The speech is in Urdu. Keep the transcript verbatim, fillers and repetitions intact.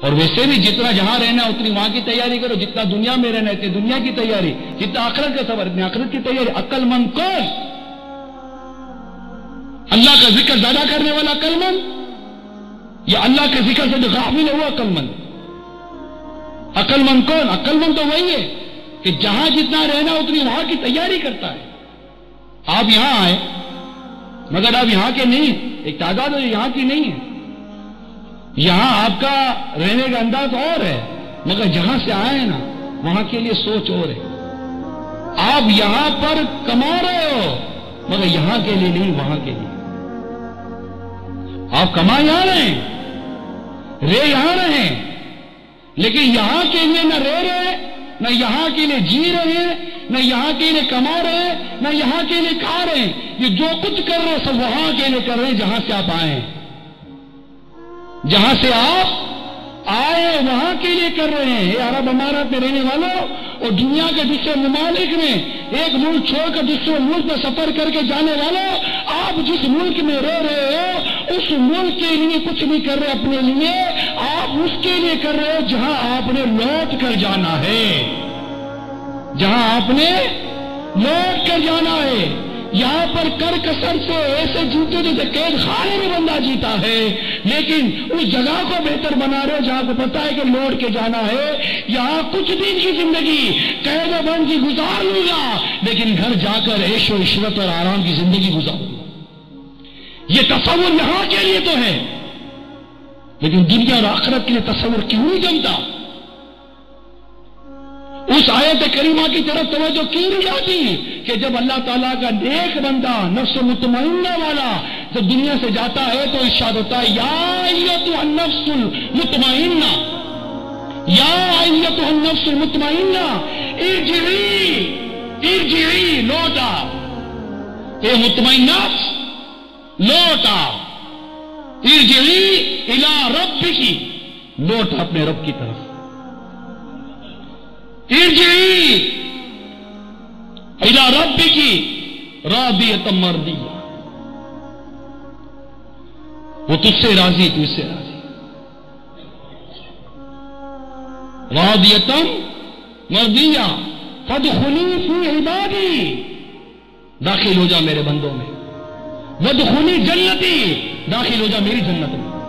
اور ویسے بھی جتنا جہاں رہنا اتنی وہاں کی تیاری کرو، جتنا دنیا میں رہنا اتنی دنیا کی تیاری، جتنا آخرت کا سفر اتنی آخرت کی تیاری۔ عقل مند کون؟ اللہ کا ذکر زیادہ کرنے والا عقل مند یا اللہ کے ذکر سے غافل ہوا عقل مند؟ عقل مند کون؟ عقل مند تو وہی ہے کہ جہاں جتنا رہنا اتنی وہاں کی تیاری کرتا ہے۔ آپ یہاں آئے مگر آپ یہاں کے نہیں، ایک تعداد ہے یہاں کی نہیں ہے۔ یہاں آپ کا رہنے کا انداز اور ہے مگر جہاں سے آئے ہیں نا وہاں کے لیے سوچ اور ہے۔ آپ یہاں پر کما رہے ہو مگر یہاں کے لیے نہیں، وہاں کے لیے۔ آپ کما یہاں رہے ہیں، رہ یہاں رہے ہیں، لیکن یہاں کے لیے نہ رہ رہے، نہ یہاں کے لیے جی رہے ہیں، نہ یہاں کے لیے کما رہے ہیں، نہ یہاں کے لیے کھا رہے ہیں۔ یہ جو کچھ کر رہے ہیں سب وہاں کے لیے کر رہے ہیں جہاں سے آپ آئے ہیں۔ جہاں سے آپ آئے وہاں کے لیے کر رہے ہیں۔ یہ عرب امارات میں رہنے والوں اور دنیا کے دوسرے ممالک میں ایک ملک چھوڑ کر دوسرے ملک میں سفر کر کے جانے والوں، آپ جس ملک میں رہ رہے ہو اس ملک کے لیے کچھ نہیں کر رہے اپنے لیے، آپ اس کے لیے کر رہے ہو جہاں آپ نے لوٹ کر جانا ہے، جہاں آپ نے لوٹ کر جانا ہے۔ یہاں پر کر کسر سے ایسے جیتے جیسے قید خانے میں بندہ جیتا ہے، لیکن اس جگہ کو بہتر بنا رہے ہو جہاں کو پتا ہے کہ لوٹ کے جانا ہے۔ یہاں کچھ دن کی زندگی قید و بند کی گزار لوں گا لیکن گھر جا کر عیش و عشرت اور آرام کی زندگی گزاروں گا۔ یہ تصور یہاں کے لیے تو ہے لیکن دنیا اور آخرت کے لیے تصور کیوں نہیں جمتا؟ اس آیت کریمہ کی طرف توجہ کیوں نہیں جاتی کہ جب اللہ تعالیٰ کا نیک بندہ نفس مطمئنہ والا جب دنیا سے جاتا ہے تو ارشاد ہوتا ہے یا ایتھا النفس المطمئنہ، یا ایتھا النفس المطمئنہ ارجعی ارجعی، لوٹا، اے مطمئن نفس لوٹا، ارجعی الی ربکی، لوٹ اپنے رب کی طرف، ارجعی الی ربکی راضیۃ مرضیہ، وہ تجھ سے راضی تجھ سے راضی، راضیۃ مرضیہ فادخلی فی عبادی، داخل ہو جا میرے بندوں میں، وادخلی جنتی، داخل ہو جا میری جنت میں۔